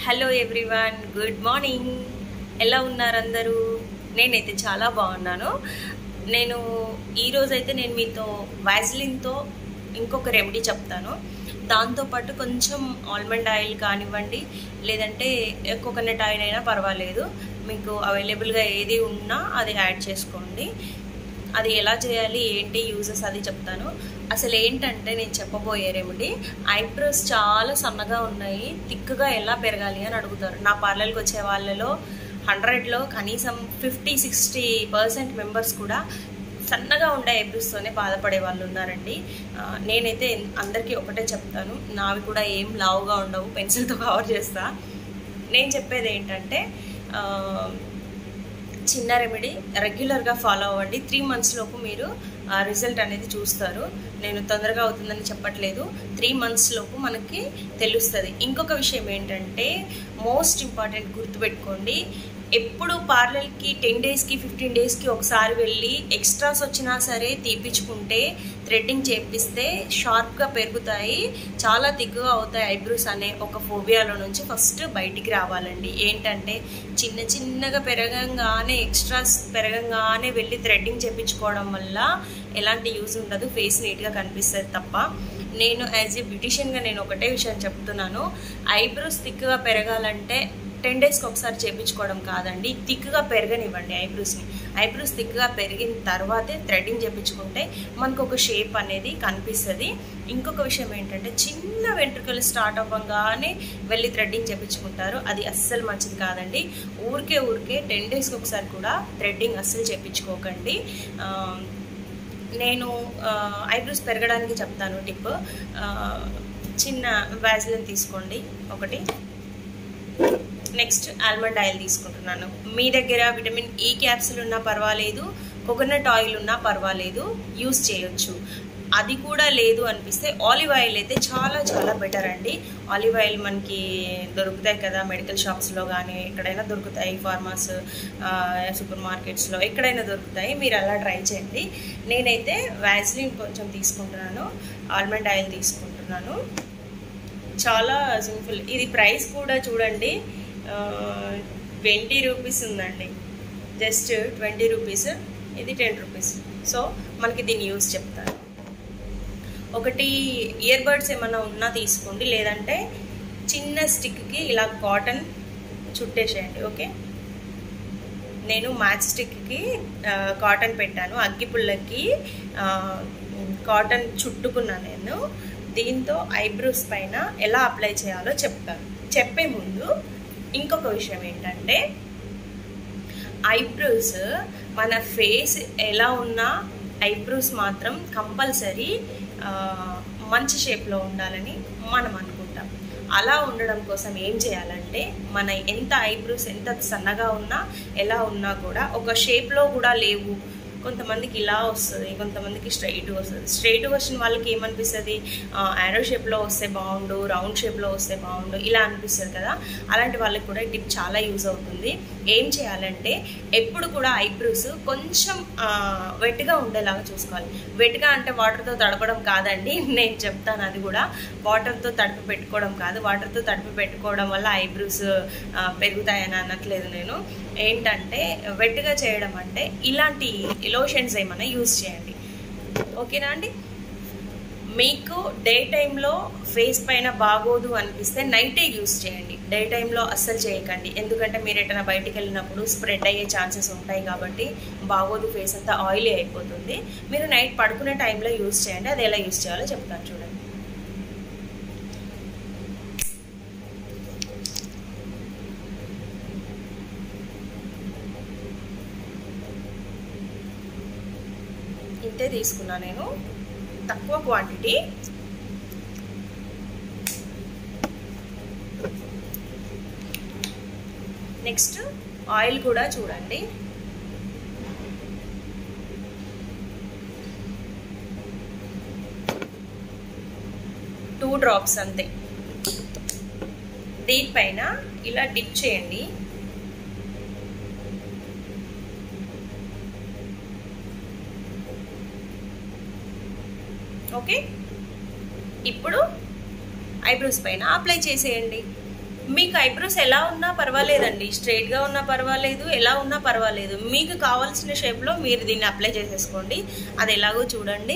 Hello everyone, good morning. ఎలా ఉన్నారు అందరూ? నేనైతే చాలా బాగున్నాను. ఈరోజైతే నేను మీతో వాజిలిన్తో ఇంకొక రెమెడీ చెప్తాను. దాంతోపాటు కొంచెం ఆల్మండ్ ఆయిల్ కానివ్వండి, లేదంటే కోకోనట్ ఆయిల్ అయినా పర్వాలేదు, మీకు అవైలబుల్గా ఏది ఉన్నా అది యాడ్ చేసుకోండి. అది ఎలా చేయాలి, ఏంటి యూజెస్ అది చెప్తాను. అసలు ఏంటంటే నేను చెప్పబోయే రెమెడీ, ఐబ్రోస్ చాలా సన్నగా ఉన్నాయి, థిక్గా ఎలా పెరగాలి అని అడుగుతారు. నా పార్లర్కి వచ్చే వాళ్ళలో 100లో కనీసం 50-60% మెంబర్స్ కూడా సన్నగా ఉండే ఐబ్రోస్తోనే బాధపడే వాళ్ళు ఉన్నారండి. నేనైతే అందరికీ ఒకటే చెప్తాను, నావి కూడా ఏం లావుగా ఉండవు, పెన్సిల్తో కవర్ చేస్తా. నేను చెప్పేది ఏంటంటే చిన్న రెమెడీ రెగ్యులర్గా ఫాలో అవ్వండి. 3 months లోపు మీరు రిజల్ట్ అనేది చూస్తారు. నేను తొందరగా అవుతుందని చెప్పట్లేదు, 3 months లోపు మనకి తెలుస్తుంది. ఇంకొక విషయం ఏంటంటే మోస్ట్ ఇంపార్టెంట్ గుర్తుపెట్టుకోండి, ఎప్పుడు పార్లర్కి 10 daysకి 15 daysకి ఒకసారి వెళ్ళి ఎక్స్ట్రాస్ వచ్చినా సరే తీపించుకుంటే, థ్రెడ్డింగ్ చేపిస్తే షార్ప్గా పెరుగుతాయి, చాలా థిక్గా అవుతాయి ఐబ్రోస్ అనే ఒక ఫోబియాలో నుంచి ఫస్ట్ బయటికి రావాలండి. ఏంటంటే చిన్నగా పెరగంగానే, ఎక్స్ట్రాస్ పెరగంగానే వెళ్ళి థ్రెడ్డింగ్ చేయించుకోవడం వల్ల ఎలాంటి యూజ్ ఉండదు, ఫేస్ నీట్గా కనిపిస్తుంది తప్ప. నేను యాజ్ ఏ బ్యూటిషియన్గా నేను ఒకటే విషయం చెప్తున్నాను, ఐబ్రోస్ థిక్గా పెరగాలంటే 10 daysకి ఒకసారి చేయించుకోవడం కాదండి, థిక్గా పెరగనివ్వండి ఐబ్రోస్ని. ఐబ్రోస్ థిక్గా పెరిగిన తర్వాతే థ్రెడ్డింగ్ చేయించుకుంటే మనకు ఒక షేప్ అనేది కనిపిస్తుంది. ఇంకొక విషయం ఏంటంటే చిన్న వెంట్రుకలు స్టార్ట్ అవ్వగానే వెళ్ళి థ్రెడ్డింగ్ చేయించుకుంటారు, అది అస్సలు మంచిది కాదండి. ఊరికే 10 daysకి ఒకసారి కూడా థ్రెడ్డింగ్ అస్సలు చేయించుకోకండి. నేను ఐబ్రోస్ పెరగడానికి చెప్తాను టిప్. చిన్న వాజిలిన్ తీసుకోండి ఒకటి. నెక్స్ట్ ఆల్మండ్ ఆయిల్ తీసుకుంటున్నాను. మీ దగ్గర విటమిన్ ఈ క్యాప్సూల్ ఉన్నా పర్వాలేదు, కోకోనట్ ఆయిల్ ఉన్నా పర్వాలేదు, యూస్ చేయొచ్చు. అది కూడా లేదు అనిపిస్తే ఆలివ్ ఆయిల్ అయితే చాలా బెటర్ అండి. ఆలివ్ ఆయిల్ మనకి దొరుకుతాయి కదా, మెడికల్ షాప్స్లో కానీ ఎక్కడైనా దొరుకుతాయి, ఫార్మాస్, సూపర్ మార్కెట్స్లో ఎక్కడైనా దొరుకుతాయి. మీరు అలా ట్రై చేయండి. నేనైతే వాజిలిన్ కొంచెం తీసుకుంటున్నాను, ఆల్మండ్ ఆయిల్ తీసుకుంటున్నాను. చాలా సింపుల్. ఇది ప్రైస్ కూడా చూడండి, 20 rupees ఉందండి, జస్ట్ 20 rupees. ఇది 10 rupees. సో మనకి దీన్ని యూజ్ చెప్తాను. ఒకటి ఇయర్ బడ్స్ ఏమైనా ఉన్నా తీసుకోండి, లేదంటే చిన్న స్టిక్కి ఇలా కాటన్ చుట్టేసేయండి. ఓకే, నేను మ్యాచ్ స్టిక్కి కాటన్ పెట్టాను, అగ్గిపుల్లకి కాటన్ చుట్టుకున్నాను నేను. దీంతో ఐబ్రోస్ పైన ఎలా అప్లై చేయాలో చెప్తాను. చెప్పే ముందు ఇంకొక విషయం ఏంటంటే, ఐబ్రోస్ మన ఫేస్ ఎలా ఉన్నా ఐబ్రోస్ మాత్రం కంపల్సరీ మంచి షేప్లో ఉండాలని మనం అనుకుంటాం. అలా ఉండడం కోసం ఏం చేయాలంటే, మన ఎంత ఐబ్రోస్ ఎంత సన్నగా ఉన్నా ఎలా ఉన్నా కూడా ఒక షేప్లో కూడా లేవు. కొంతమందికి ఇలా వస్తుంది, కొంతమందికి స్ట్రైట్ వస్తుంది. స్ట్రైట్ వచ్చిన వాళ్ళకి ఏమనిపిస్తుంది, యారో షేప్లో వస్తే బాగుండు, రౌండ్ షేప్లో వస్తే బాగుండు, ఇలా అనిపిస్తుంది కదా. అలాంటి వాళ్ళకి కూడా టిప్ చాలా యూజ్ అవుతుంది. ఏం చేయాలంటే, ఎప్పుడు కూడా ఐబ్రోస్ కొంచెం వెట్గా ఉండేలాగా చూసుకోవాలి. వెట్గా అంటే వాటర్తో తడపడం కాదండి, నేను చెప్తాను. అది కూడా వాటర్తో తడిపి పెట్టుకోవడం కాదు. వాటర్తో తడిపి పెట్టుకోవడం వల్ల ఐబ్రోస్ పెరుగుతాయని అనట్లేదు నేను. ఏంటంటే వెట్గా చేయడం అంటే ఇలాంటి లోషన్స్ ఏమైనా యూజ్ చేయండి. ఓకేనా అండి? మీకు డే టైంలో ఫేస్ పైన బాగోదు అనిపిస్తే నైటే యూజ్ చేయండి, డే టైంలో అస్సలు చేయకండి. ఎందుకంటే మీరు ఎటైనా బయటికి వెళ్ళినప్పుడు స్ప్రెడ్ అయ్యే ఛాన్సెస్ ఉంటాయి కాబట్టి బాగోదు, ఫేస్ అంతా ఆయిలీ అయిపోతుంది. మీరు నైట్ పడుకునే టైంలో యూజ్ చేయండి. అది ఎలా యూజ్ చేయాలో చెప్తాను చూడండి. ఇంతే తీసుకున్నా నేను, తక్కువ క్వాంటిటీ. నెక్స్ట్ ఆయిల్ కూడా చూడండి, 2 drops అంతే. దీనిపైన ఇలా డిప్ చేయండి. ఓకే, ఇప్పుడు ఐబ్రోస్ పైన అప్లై చేసేయండి. మీకు ఐబ్రోస్ ఎలా ఉన్నా పర్వాలేదండి, స్ట్రైట్గా ఉన్నా పర్వాలేదు, ఎలా ఉన్నా పర్వాలేదు, మీకు కావాల్సిన షేప్లో మీరు దీన్ని అప్లై చేసేసుకోండి. అది ఎలాగో చూడండి.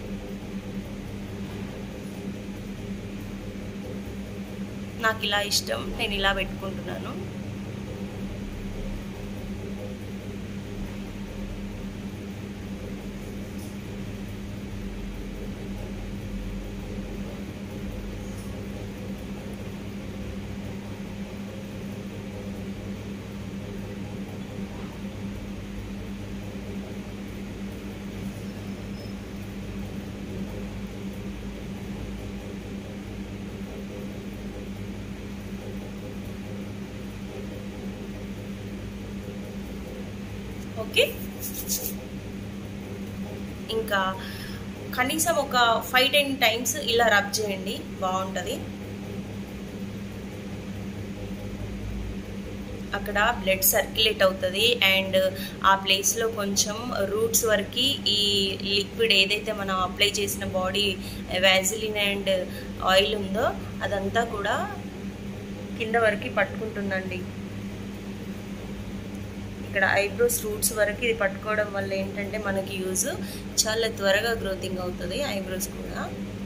నాకు ఇలా ఇష్టం, నేను ఇలా పెట్టుకుంటున్నాను. ఓకే, ఇంకా కనీసం ఒక 5-10 టైమ్స్ ఇలా రబ్ చేయండి, బాగుంటుంది. అక్కడ బ్లడ్ సర్క్యులేట్ అవుతుంది అండ్ ఆ ప్లేస్లో కొంచెం రూట్స్ వరకు ఈ లిక్విడ్ ఏదైతే మనం అప్లై చేసిన బాడీ వ్యాజిలిన్ అండ్ ఆయిల్ ఉందో అదంతా కూడా కింద వరకు పట్టుకుంటుందండి. ఇక్కడ ఐబ్రోస్ రూట్స్ వరకు ఇది పట్టుకోవడం వల్ల ఏంటంటే మనకి యూజ్ చాలా త్వరగా గ్రోతింగ్ అవుతుంది ఐబ్రోస్ కూడా.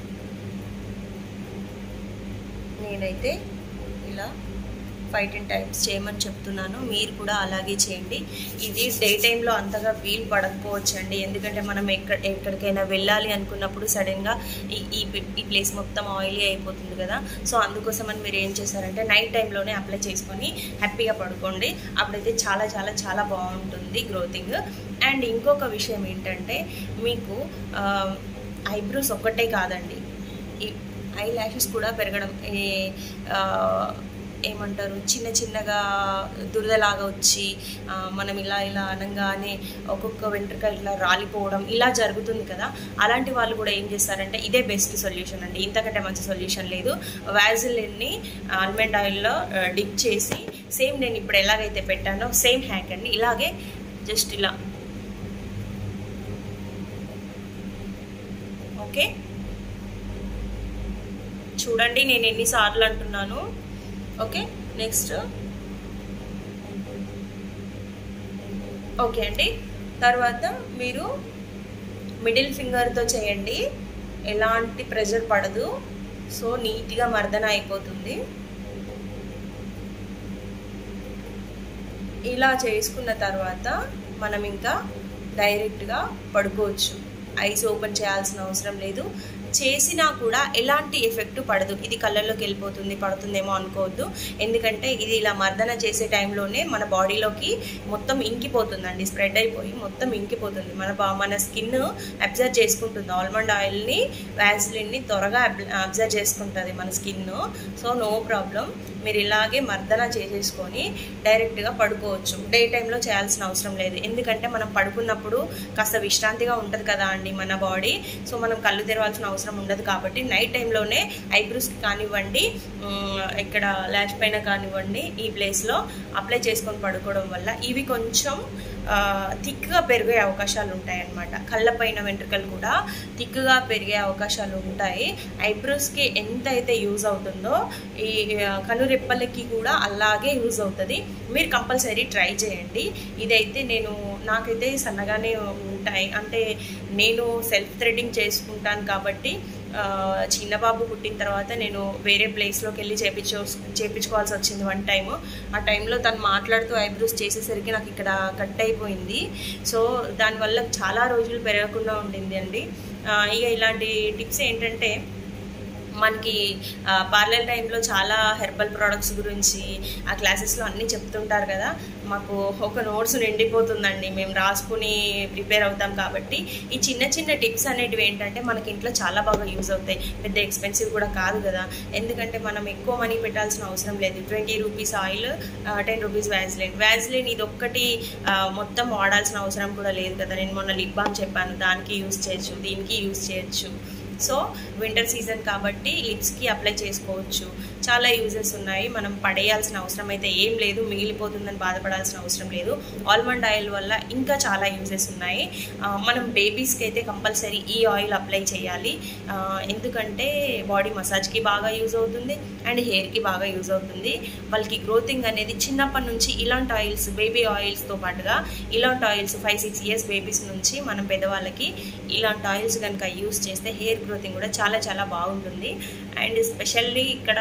నేనైతే ఇలా 5-10 టైమ్స్ చేయమని చెప్తున్నాను, మీరు కూడా అలాగే చేయండి. ఇది డే టైంలో అంతగా వీలు పడకపోవచ్చు అండి, ఎందుకంటే మనం ఎక్కడికైనా వెళ్ళాలి అనుకున్నప్పుడు సడన్గా ఈ ప్లేస్ మొత్తం ఆయిలీ అయిపోతుంది కదా. సో అందుకోసమని మీరు ఏం చేశారంటే నైట్ టైంలోనే అప్లై చేసుకొని హ్యాపీగా పడుకోండి, అప్పుడైతే చాలా చాలా చాలా బాగుంటుంది గ్రోతింగ్. అండ్ ఇంకొక విషయం ఏంటంటే మీకు ఐబ్రోస్ ఒక్కటే కాదండి, ఈ ఐ ల్యాషెస్ కూడా పెరగడం, ఏమంటారు చిన్న చిన్నగా దురదలాగా వచ్చి మనం ఇలా ఇలా అనగానే ఒక్కొక్క వెంట్రుక ఇట్లా రాలిపోవడం ఇలా జరుగుతుంది కదా. అలాంటి వాళ్ళు కూడా ఏం చేస్తారంటే ఇదే బెస్ట్ సొల్యూషన్ అండి, ఇంతకంటే మంచి సొల్యూషన్ లేదు. వ్యాజిలిన్ని ఆల్మండ్ ఆయిల్లో డిప్ చేసి సేమ్ నేను ఇప్పుడు ఎలాగైతే పెట్టానో సేమ్ హ్యాక్ అండి, ఇలాగే జస్ట్ ఇలా. ఓకే, చూడండి నేను ఎన్నిసార్లు అంటున్నాను. ఓకే, నెక్స్ట్ ఓకే అండి. తర్వాత మీరు మిడిల్ ఫింగర్తో చేయండి, ఎలాంటి ప్రెషర్ పడదు, సో నీట్గా మర్దన అయిపోతుంది. ఇలా చేసుకున్న తర్వాత మనం ఇంకా డైరెక్ట్గా పడుకోవచ్చు, ఐస్ ఓపెన్ చేయాల్సిన అవసరం లేదు. చేసినా కూడా ఎలాంటి ఎఫెక్ట్ పడదు, ఇది కళ్ళల్లోకి వెళ్ళిపోతుంది పడుతుందేమో అనుకోవద్దు, ఎందుకంటే ఇది ఇలా మర్దన చేసే టైంలోనే మన బాడీలోకి మొత్తం ఇంకిపోతుందండి, స్ప్రెడ్ అయిపోయి మొత్తం ఇంకిపోతుంది. మన స్కిన్ అబ్జర్వ్ చేసుకుంటుంది, ఆల్మండ్ ఆయిల్ని వ్యాజిలిన్ని త్వరగా అబ్జర్వ్ చేసుకుంటుంది మన స్కిన్. సో నో ప్రాబ్లం, మీరు ఇలాగే మర్దన చేసేసుకొని డైరెక్ట్గా పడుకోవచ్చు, డే టైంలో చేయాల్సిన అవసరం లేదు. ఎందుకంటే మనం పడుకున్నప్పుడు కాస్త విశ్రాంతిగా ఉంటుంది కదా అండి మన బాడీ, సో మనం కళ్ళు తెరవాల్సిన అవసరం ఉండదు. కాబట్టి నైట్ టైంలోనే ఐబ్రోస్కి కానివ్వండి, ఇక్కడ ల్యాష్ పైన కానివ్వండి, ఈ ప్లేస్లో అప్లై చేసుకొని పడుకోవడం వల్ల ఇవి కొంచెం థిక్గా పెరిగే అవకాశాలు ఉంటాయి అన్నమాట. కళ్ళపైన వెంట్రుకలు కూడా థిక్గా పెరిగే అవకాశాలు ఉంటాయి. ఐబ్రోస్కి ఎంత అయితే యూజ్ అవుతుందో ఈ కనురెప్పలకి కూడా అలాగే యూజ్ అవుతుంది. మీరు కంపల్సరీ ట్రై చేయండి. ఇదైతే నాకైతే సన్నగానే ఉంటాయి, అంటే నేను సెల్ఫ్ థ్రెడ్డింగ్ చేసుకుంటాను కాబట్టి చిన్న బాబు పుట్టిన తర్వాత నేను వేరే ప్లేస్లోకి వెళ్ళి చేయించుకోవాల్సి వచ్చింది వన్ టైము. ఆ టైంలో తను మాట్లాడుతూ ఐబ్రోస్ చేసేసరికి నాకు ఇక్కడ కట్ అయిపోయింది. సో దానివల్ల చాలా రోజులు పెరగకుండా ఉండింది అండి. ఇక ఇలాంటి టిప్స్ ఏంటంటే మనకి పార్లర్ టైంలో చాలా హెర్బల్ ప్రోడక్ట్స్ గురించి ఆ క్లాసెస్లో అన్నీ చెప్తుంటారు కదా, మాకు ఒక నోట్స్ నిండిపోతుందండి, మేము రాసుకుని ప్రిపేర్ అవుతాం. కాబట్టి ఈ చిన్న చిన్న టిప్స్ అనేటివి ఏంటంటే మనకి ఇంట్లో చాలా బాగా యూజ్ అవుతాయి, పెద్ద ఎక్స్పెన్సివ్ కూడా కాదు కదా, ఎందుకంటే మనం ఎక్కువ మనీ పెట్టాల్సిన అవసరం లేదు. 20 రూపీస్ ఆయిల్, 10 రూపీస్ వ్యాజిలిన్ ఇది ఒక్కటి మొత్తం వాడాల్సిన అవసరం కూడా లేదు కదా. నేను మొన్న లిప్ బామ్ చెప్పాను, దానికి యూజ్ చేయొచ్చు, దీనికి యూజ్ చేయొచ్చు. సో వింటర్ సీజన్ కాబట్టి లిప్స్కి అప్లై చేసుకోవచ్చు. చాలా యూజెస్ ఉన్నాయి. మనం పడేయాల్సిన అవసరం అయితే ఏం లేదు, మిగిలిపోతుందని బాధపడాల్సిన అవసరం లేదు. ఆల్మండ్ ఆయిల్ వల్ల ఇంకా చాలా యూజెస్ ఉన్నాయి. మనం బేబీస్కి అయితే కంపల్సరీ ఈ ఆయిల్ అప్లై చేయాలి. ఎందుకంటే బాడీ మసాజ్కి బాగా యూజ్ అవుతుంది అండ్ హెయిర్కి బాగా యూజ్ అవుతుంది. వాళ్ళకి గ్రోతింగ్ అనేది చిన్నప్పటి నుంచి ఇలాంటి ఆయిల్స్, బేబీ ఆయిల్స్తో పాటుగా ఇలాంటి ఆయిల్స్ 5-6 ఇయర్స్ బేబీస్ నుంచి మనం పెద్దవాళ్ళకి ఇలాంటి ఆయిల్స్ కనుక యూజ్ చేస్తే హెయిర్ గ్రోతింగ్ కూడా చాలా చాలా బాగుంటుంది. అండ్ స్పెషల్లీ ఇక్కడ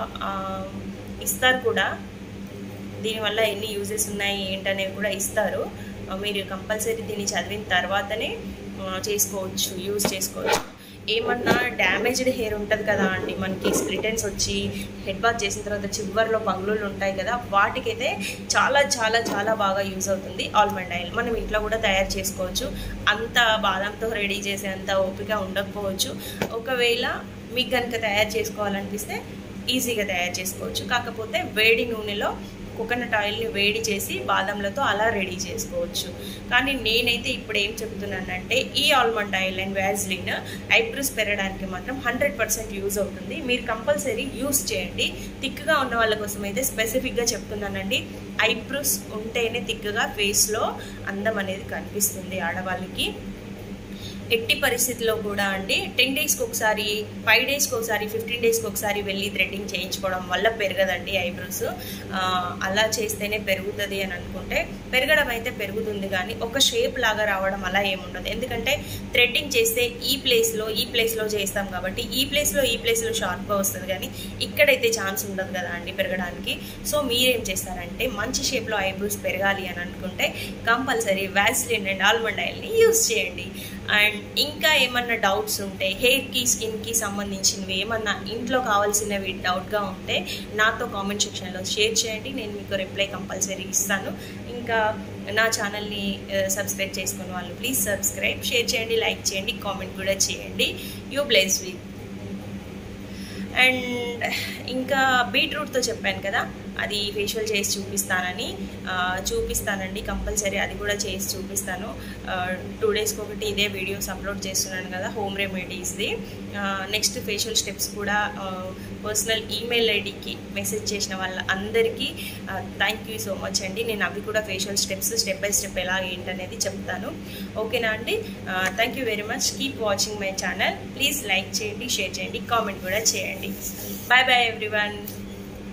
ఇస్తారు కూడా, దీనివల్ల ఎన్ని యూజెస్ ఉన్నాయి ఏంటనేవి కూడా ఇస్తారు. మీరు కంపల్సరీ దీన్ని చదివిన తర్వాతనే చేసుకోవచ్చు, యూజ్ చేసుకోవచ్చు. ఏమన్నా డ్యామేజ్డ్ హెయిర్ ఉంటుంది కదా అండి, మనకి స్ప్లిట్ ఎండ్స్ వచ్చి హెడ్ బాత్ చేసిన తర్వాత చివర్లో పగులులు ఉంటాయి కదా, వాటికైతే చాలా చాలా చాలా బాగా యూజ్ అవుతుంది ఆల్మండ్ ఆయిల్. మనం ఇంట్లో కూడా తయారు చేసుకోవచ్చు. అంత బాదంతో రెడీ చేసే అంత ఓపిక ఉండకపోవచ్చు. ఒకవేళ మీకు కనుక తయారు చేసుకోవాలనిపిస్తే ఈజీగా తయారు చేసుకోవచ్చు. కాకపోతే వేడి నూనెలో కోకోనట్ ఆయిల్ని వేడి చేసి బాదంలతో అలా రెడీ చేసుకోవచ్చు. కానీ నేనైతే ఇప్పుడు ఏం చెప్తున్నానంటే ఈ almond oil and vaseline eyebrows పెరగడానికి మాత్రం 100% యూజ్ అవుతుంది. మీరు కంపల్సరీ యూజ్ చేయండి. థిక్గా ఉన్న వాళ్ళ కోసం అయితే స్పెసిఫిక్గా చెప్తున్నానండి. ఐబ్రోస్ ఉంటేనే థిక్గా ఫేస్లో అందం అనేది కనిపిస్తుంది ఆడవాళ్ళకి. ఎట్టి పరిస్థితిలో కూడా అండి 10 డేస్కి ఒకసారి, 5 డేస్కి ఒకసారి, 15 డేస్కి ఒకసారి వెళ్ళి థ్రెడ్డింగ్ చేయించుకోవడం వల్ల పెరగదండి ఐబ్రోస్. అలా చేస్తేనే పెరుగుతుంది అని అనుకుంటే పెరగడం అయితే పెరుగుతుంది, కానీ ఒక షేప్ లాగా రావడం అలా ఏముండదు. ఎందుకంటే థ్రెడ్డింగ్ చేస్తే ఈ ప్లేస్లో చేస్తాం కాబట్టి ఈ ప్లేస్లో షార్ప్గా వస్తుంది, కానీ ఇక్కడైతే ఛాన్స్ ఉండదు కదా అండి పెరగడానికి. సో మీరేం చేస్తారంటే మంచి షేప్లో ఐబ్రోస్ పెరగాలి అని అనుకుంటే కంపల్సరీ వ్యాజ్లిన్ అండ్ ఆల్మండ్ ఆయిల్ని యూజ్ చేయండి. అండ్ ఇంకా ఏమన్నా డౌట్స్ ఉంటే హెయిర్కి, స్కిన్కి సంబంధించినవి ఏమన్నా ఇంట్లో కావాల్సినవి డౌట్గా ఉంటే నాతో కామెంట్ సెక్షన్లో షేర్ చేయండి. నేను మీకు రిప్లై కంపల్సరీ ఇస్తాను. ఇంకా నా ఛానల్ని సబ్స్క్రైబ్ చేసుకున్న వాళ్ళు ప్లీజ్ సబ్స్క్రైబ్, షేర్ చేయండి, లైక్ చేయండి, కామెంట్ కూడా చేయండి. You bless with. అండ్ ఇంకా బీట్రూట్తో చెప్పాను కదా, అది ఫేషియల్ చేసి చూపిస్తానండి కంపల్సరీ. అది కూడా చేసి చూపిస్తాను. 2 డేస్కి ఒకటి ఇదే వీడియోస్ అప్లోడ్ చేస్తున్నాను కదా హోమ్ రెమెడీస్ది. నెక్స్ట్ ఫేషియల్ స్టెప్స్ కూడా పర్సనల్ ఈమెయిల్ ఐడికి మెసేజ్ చేసిన వాళ్ళ అందరికీ థ్యాంక్ యూ సో మచ్ అండి. నేను అవి కూడా facial steps step by step ఎలా ఏంటనేది చెప్తాను. ఓకేనా అండి? Thank you very much. Keep watching my channel. Please like చేయండి, షేర్ చేయండి, కామెంట్ కూడా చేయండి. Bye bye everyone.